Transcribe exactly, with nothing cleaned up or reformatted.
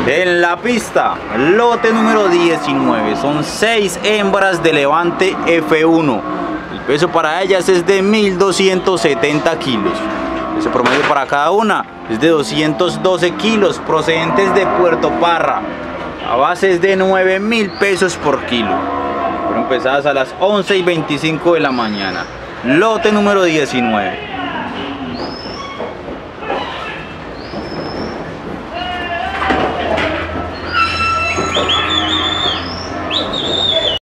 En la pista, lote número diecinueve, son seis hembras de levante F uno. El peso para ellas es de mil doscientos setenta kilos. El peso promedio para cada una es de doscientos doce kilos, procedentes de Puerto Parra. A base es de nueve mil pesos por kilo. Fueron pesadas a las once y veinticinco de la mañana. Lote número diecinueve.